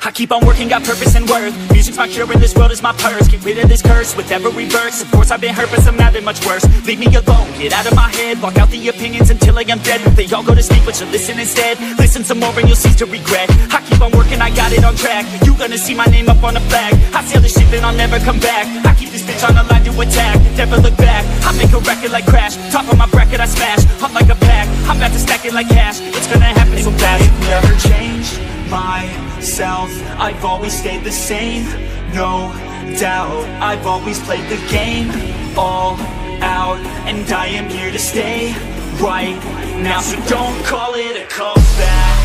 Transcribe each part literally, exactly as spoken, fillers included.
I keep on working, got purpose and worth. Music's my cure and this world is my purse. Get rid of this curse with every verse. Of course I've been hurt but some have been much worse. Leave me alone, get out of my head. Block out the opinions until I am dead. They all go to sleep but you listen instead. Listen some more and you'll cease to regret. I keep on working, I got it on track. You gonna see my name up on the flag. I sail this ship and I'll never come back. I keep this bitch on the line to attack. Never look back, I make a record like Crash. Top of my bracket I smash, I'm like a pack. I'm about to stack it like cash. It's gonna happen so fast. Never changed myself, I've always stayed the same. No doubt, I've always played the game all out, and I am here to stay right now. So don't call it a comeback.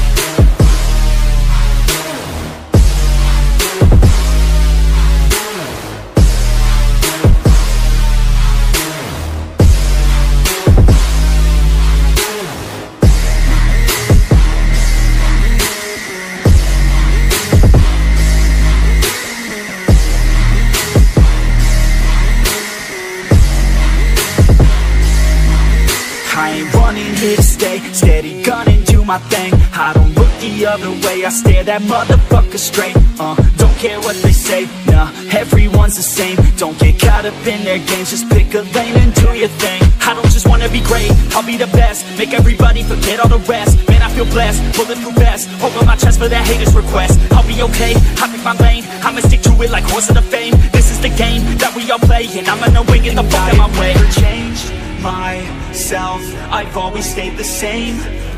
I ain't running, here to stay. Steady gunning, do my thing. I don't look the other way, I stare that motherfucker straight. Uh, don't care what they say, nah, everyone's the same. Don't get caught up in their games, just pick a lane and do your thing. I don't just wanna be great, I'll be the best. Make everybody forget all the rest. Man, I feel blessed, bulletproof vest over my chest for that haters' request. I'll be okay, I pick my lane. I'ma stick to it like horse of the fame. This is the game that we all play, and I'm gonna win it the fuck out my way. Never changed myself, I've always stayed the same.